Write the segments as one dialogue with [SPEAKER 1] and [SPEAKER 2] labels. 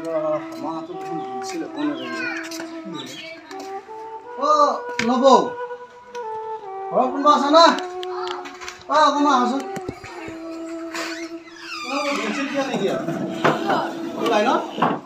[SPEAKER 1] আমাৰতো দেখোন দিছিলে কোন নবৌ ঘৰত কোনোবা আছে না অকণমান আহচোন দিছিল কিয় নেকি লাইনত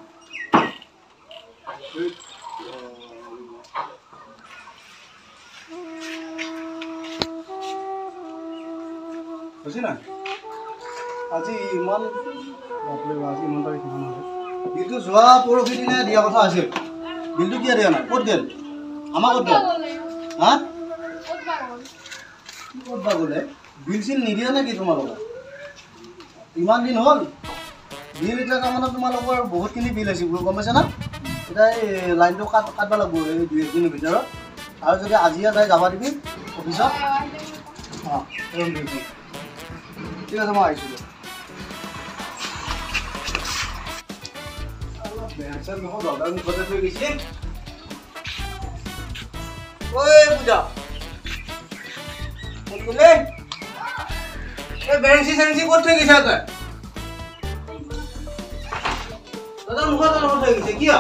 [SPEAKER 1] বুজি না আজি ইমান আজি ইমান তাৰিখ কিমান আছে বিলটো যোৱা পৰহি দিনে দিয়া কথা আছিল বিলটো কিয় দিয়া নাই ক'ত গেল আমাৰ ক'ত গেল হা ক'ত বা গ'লে বিল চিল নিদিয়া নেকি তোমালোকৰ ইমান দিন হ'ল বিল এতিয়া তাৰমানে তোমালোকৰ বহুতখিনি বিল আছে গম পাইছে না এতিয়া এই লাইনটো কাটব লাগিব এই 2-1 দিনৰ ভিতৰত আৰু যদি আজিয়ে তাই যাব দিবি অফিচত অঁ ঠিক আছে মই আহিছোঁ বেঞ্চৰ নহয় দৰকাৰ মুখতে থৈ গৈছে ঐ পূজা কোনে এই বেঞ্চি চেঞ্চি ক'ত থৈ গৈছে তই দাদা মুখতে থৈ গৈছে কিয়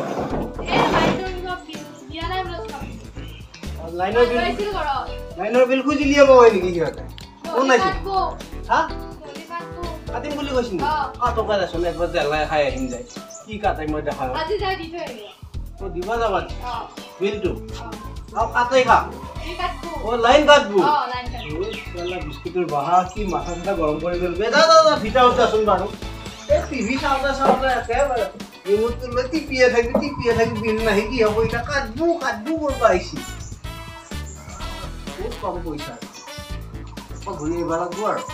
[SPEAKER 1] লাইনৰ বিল খুজি লিয়াব হয় নেকি সিহঁতে কোন নাইছে হা কাটিম বুলি কৈছিল টকা দেচোন একবাৰ জেলাই খাই আহিম যায় কি কাটাই মই দেখা দিবা যাবা বিলটো আৰু কাটাই খা লাইন কাটবো বিস্কুটৰ বাহা কি মাথা চাথা গৰম কৰি গ'ল দাদা ভিতৰত আছোন বাৰু এই টিভি চাওঁতে একেবাৰে ৰিম'টটো লৈ টিপিয়ে থাকি বিল নাহি কি হ'ব এতিয়া কাটবো কৰিব আহিছে বহুত কম পইচা ঘূৰি আহিব লাগিব আৰু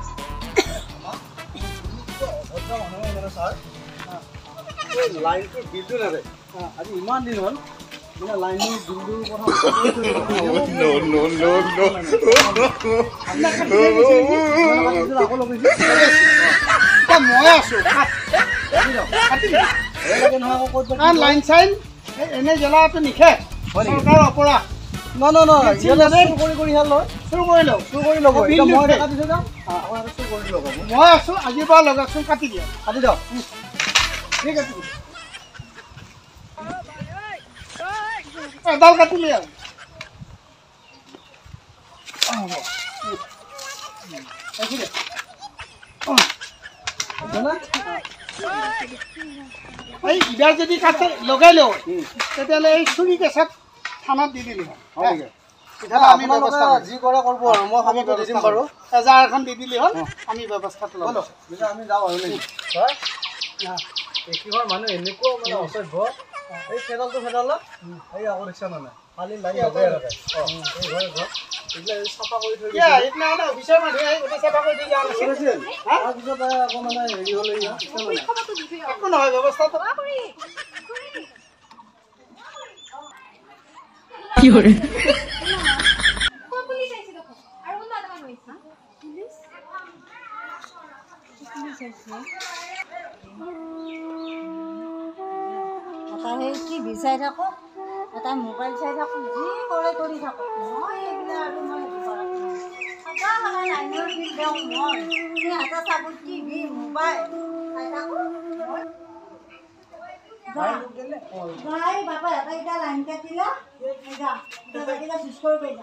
[SPEAKER 1] লাইনটোৰ বিলটো নাযায় আজি ইমান দিন হ'ল মানে লাইনৰ বিলটোৰ কথা মই আছো লাইন চাইন এনে জ্বলাটো নিখে চৰকাৰৰ অপৰাধ মই আছো আজিৰ পৰা লগাওকচোন কাটি দিয়ক ঠিক আছে এডাল কাটিলে আৰু এই ইবাৰ যদি কাটে লগাই লওঁ তেতিয়াহ'লে এই চুৰি কেঁচাত থানাত দি দিলি হয় আমি ব্যৱস্থা যি কৰে কৰিব আৰু মই খবৰটো দি দিম বাৰু এজাৰ এখন দি দিলি হ'ল আমি ব্যৱস্থাটো ল'ম আমি যাওঁ আৰু নেকি কিহৰ মানুহ এনেকুৱা মানে অসভ্য এই ফেডালটো এই আকৌ ৰিক্সা মানে খালি লাইন লগাই ৰাখে এই ঘৰ এইবিলাক চাফা কৰি থৈ দিছে এইবিলাক মানে অফিচৰ মানুহে গোটেই চাফা কৰি থৈ যোৱা নাছিল তাৰপিছত আকৌ মানে হেৰি হ'লে একো নহয় ব্যৱস্থাটো কি হয়
[SPEAKER 2] কি বিচাৰি থাকো এটা মোবাইল চাই থাকো যি কৰে কৰি থাকো মই এইবিলাক আৰু মই লাইনৰ বিল দিওঁ মই এটা চাব টিভি মোবাইল চাই থাকো বাবা এটা এতিয়া লাইন কাটিলা চুচ কৰি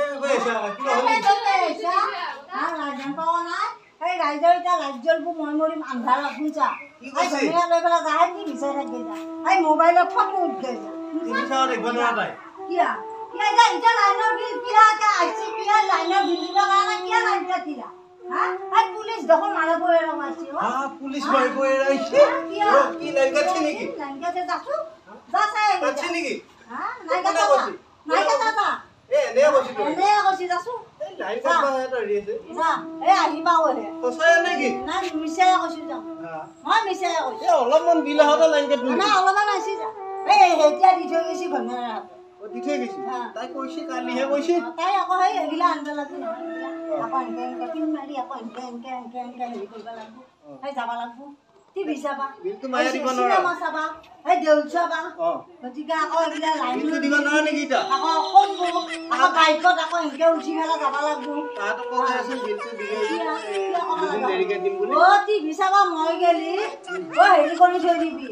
[SPEAKER 2] এই ৰাইজৰ এতিয়া লাইট জ্বলবোৰ মই মৰিম আন্ধাৰ ৰাখোঁ যা লৈ পেলাই যাই কি বিচাৰি থাকি যা এই মোবাইলত ফটো উঠে যা কিয়া এতিয়া লাইনৰ বিল কিয়া আহিছে কিয়া লাইনৰ বিল দিবৰ কাৰণে কিয়া লাইন কাটিলা এই পুলিচ দেখোন মাৰিব এৰাইছে
[SPEAKER 1] পুলিচ মাৰিব এৰাইছে কি লাইন কাটছে নেকি
[SPEAKER 2] লাইন কাটে যাছো যা চাই
[SPEAKER 1] কাটছে নেকি
[SPEAKER 2] নাই কাটা এনে কৈছি যাছো
[SPEAKER 1] লাইন কাটবা এটা ৰিছে
[SPEAKER 2] যা এই আহিবা ওহে
[SPEAKER 1] কছাই নেকি
[SPEAKER 2] না মিছাই কৈছি যা মই মিছাই কৈছি
[SPEAKER 1] অলপমান বিল হতে লাইন কাটবি
[SPEAKER 2] না অলপমান আছি যা এই হেতিয়া দি থৈ গৈছি ভন্নাৰ
[SPEAKER 1] দি থৈ গৈছি তাই কৈছি কালিহে কৈছি
[SPEAKER 2] তাই আকৌ সেই এগিলা আনবা লাগি আকৌ এনেকে পিন মাৰি আকৌ এনেকে হেৰি কৰিব লাগিব সেই যাব লাগিব টিভি চাবা
[SPEAKER 1] বিলটো মায়া দিব নোৱাৰা
[SPEAKER 2] চিনেমা চাবা এই দেউল চাবা গতিকে আকৌ এগিলা লাইন
[SPEAKER 1] বিলটো দিব নোৱাৰা নেকি এটা
[SPEAKER 2] আকৌ ক'ত আকৌ বাইকত আকৌ এনেকে উঠি পেলাই যাব লাগিব
[SPEAKER 1] তাতো কৈ আছে বিলটো দিলে দেৰিকে দিম বুলি
[SPEAKER 2] টিভি চাবা মই গেলি হেৰি কৰি থৈ দিবি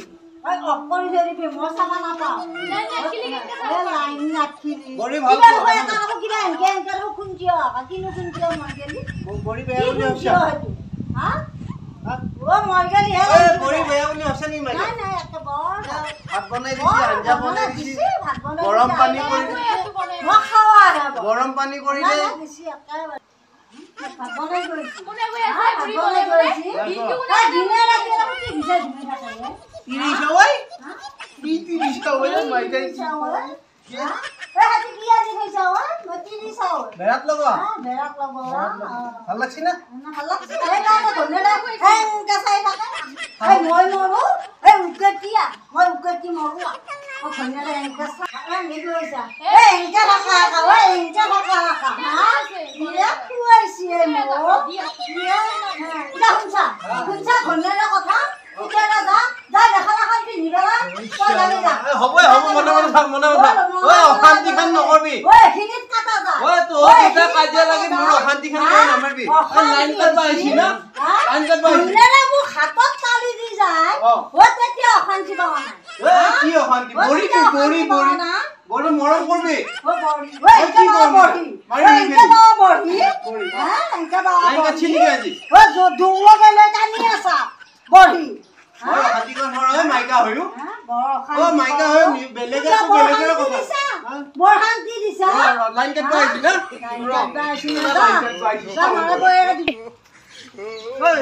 [SPEAKER 2] ঐ অকৰি ধৰিবি মই চাবা নাপাওঁ লাইন নাখিলি
[SPEAKER 1] বৰি ভাল
[SPEAKER 2] কিবা এনেকে এনেকে খুন্দিয় কিনো খুন্দিয় মই গেলি
[SPEAKER 1] বৰি বেয়া বুলি ভাবছা
[SPEAKER 2] হা ও মই গেলি হে
[SPEAKER 1] বৰি বেয়া বুলি ভাবছা নি মাই
[SPEAKER 2] নাই নাই একে বৰ
[SPEAKER 1] ভাত বনাই দিছি আঞ্জা বনাই দিছি গৰম পানী কৰি
[SPEAKER 2] মই খাওয়া
[SPEAKER 1] গৰম পানী কৰি দে
[SPEAKER 2] দিছি একেবাৰে বনাই গৈছি কোনে গৈ আছে বনাই গৈছি দিনে ৰাতি কি ভিজা ধুই থাকে
[SPEAKER 1] 30 হয় কি 30 হয় মাই গাই কি
[SPEAKER 2] হাতি কি আজি কৈছা ও মই 30 হয়
[SPEAKER 1] বেৰাত লগা
[SPEAKER 2] বেৰাত লগা
[SPEAKER 1] ভাল লাগছি না
[SPEAKER 2] ভাল লাগছি এই না ধনেলা এংকা চাই থাকে এই মই মৰো এই উকেটিয়া মই উকেটি মৰো ও ধনেলা এংকা চাই নি কৈছা এই এংকা রাখা ও এংকা রাখা হা ইয়া কুইছি মো ইয়া ইয়া হুনছা ধনেলা কথা ইটা না যা দেখালা খান পিনিবালা কই যাবি যা
[SPEAKER 1] হ'ব মনে ঐ অশান্তি খান নকৰবি
[SPEAKER 2] ঐ খিনিত কাটা যা
[SPEAKER 1] ঐ তো দুটা কাজিয়া লাগি মোৰ অশান্তি খান নামাৰবি লাইন কাট পাইছি না লাইন কাট পাইছি
[SPEAKER 2] নেলা মু হাতত তালি দি যায় ও তেতিয়া অশান্তি পাৱা নাই
[SPEAKER 1] কি অশান্তি বৰি মৰম কৰবি
[SPEAKER 2] ও বৰি কি বৰি মাৰি না বৰি হ্যাঁ এনেকা বা
[SPEAKER 1] লাইন কাট ছিলি আজি
[SPEAKER 2] ও দুৱ গলে টানি আছা বৰি
[SPEAKER 1] হাতি কোন হয় মাইকা হয়ো
[SPEAKER 2] ও
[SPEAKER 1] মাইকা হয় বেলেগেৰ কথা
[SPEAKER 2] বৰ শান্তি দিছা
[SPEAKER 1] লাইন কাট পাইছি না
[SPEAKER 2] লাইন কাট পাইছি না যা মাৰে বয়ে দি
[SPEAKER 1] হেই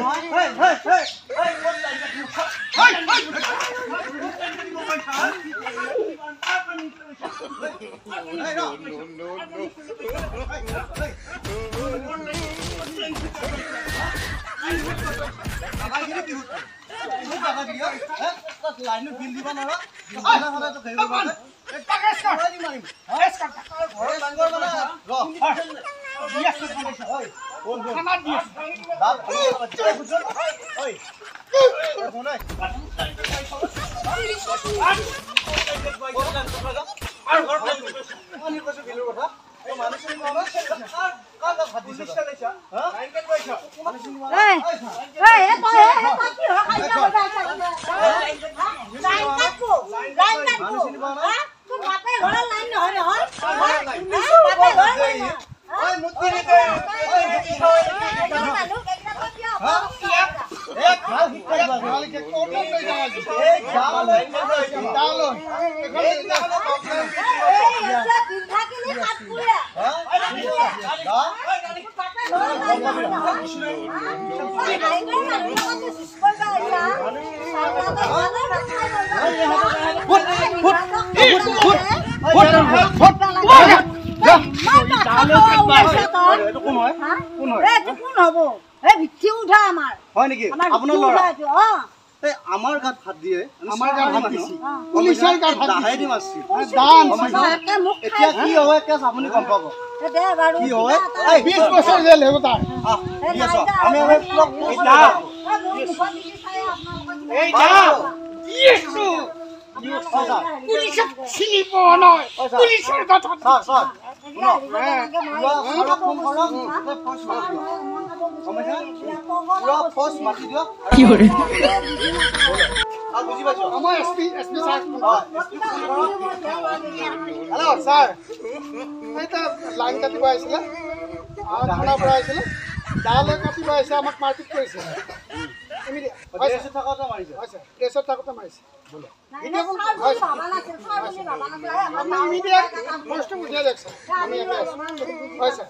[SPEAKER 1] লাইনো বিল দিব নৰা তো খেলিব পাৰে পাকেশ কাট মাৰিম এস কাট ঘৰৰ ডাঙৰ মানে ৰ দিয়াছ বনাইছে ঐ কোন খানা দিয়াছ বাপ বুঝছ ঐ কোনে আর ঘর আমি কইছো বিলুর কথা ও মানুষের বাবা কাল ভাত দিছ চলেছা হ্যাঁ লাইন কাট পাইছ মানুষের বাবা
[SPEAKER 2] এই তো কি হয় লাইন কাটবো হ্যাঁ তুই বাপে ঘরে লাইন নহয় নহয় বাপে ঘরে লাইন
[SPEAKER 1] ওই মুতি রে কই এক খাল হিকাই বা খাল কে কোন কই যাওয়া এক খাল লাইন কাট ডালো এখানে দেখো প্রবলেম
[SPEAKER 2] এই এটা দিন থাকিলে কাটপুরে
[SPEAKER 1] হ্যাঁ আমার গাত হাত দিয়ে আমার গাত হাত দিছি পুলিশের গাত হাত দাহাইদি মারছি দান এতিয়া কি হয় কে আপুনি গম পাব
[SPEAKER 2] দে বাড়ু
[SPEAKER 1] কি হয় 20 বছর জেল হবে তার আমি এই যাও ইয়েসু পুলিশ চিনি পাওয়া নয় পুলিশের কথা স্যার কি হরে বুঝি পাইছো আমার এসপি স্যার হ্যালো স্যার এটা লাইন কাটিব আইছিল আর থানা পৰা আইছিল ডালে কাটিব আইছে আমাক মারপিট কৰিছে এমিলি পয়সা থাকাটা মারিছে আচ্ছা প্রেসার থাকাটা মারিছে বলো ভিডিও কল বাবা না আমি মিডিয়া পোস্ট বুঝিয়া দেখছ আমি একা পয়সা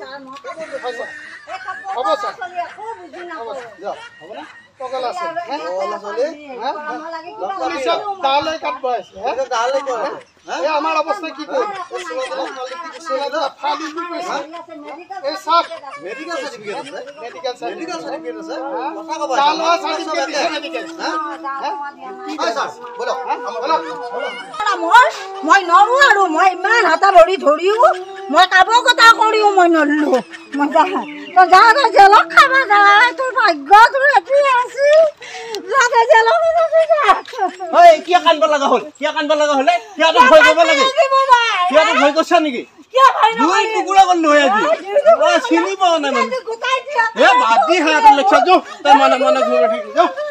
[SPEAKER 1] হবে স্যার যাও হবে না পগল আছে হ্যাঁ পগল চলে হ্যাঁ পুলিশ ডালে কাটব আছে হ্যাঁ ডালে কই হ্যাঁ এই আমার অবস্থা কি কই সেলা ফালি কি কইছে এই সব মেডিকেল সার্টিফিকেট আছে মেডিকেল সার্টিফিকেট আছে কথা কবা ডালে সার্টিফিকেট দিছে মেডিকেল হ্যাঁ হ্যাঁ স্যার বলো বলো
[SPEAKER 2] মই নৰো আৰু মই ইমান হাতা ভৰি ধৰিও মই কাব কথা কৰিও মই নৰলো মই তো যা জেল খাবা যায় তোৰ ভাগ্য তোৰ এটি আছে যা জেল
[SPEAKER 1] ঐ কি কানব লাগা হল হলে কি আদম ভয় কৰিব লাগে কি আদম ভয় কৰছ নেকি
[SPEAKER 2] কি ভাই
[SPEAKER 1] দুই টুকুৰা গল নহয় আজি চিনি পাও না মানে
[SPEAKER 2] গুটাই দিয়া
[SPEAKER 1] এ বাদি হাত লেখা যো তে মনে ঘুরে থাকি যো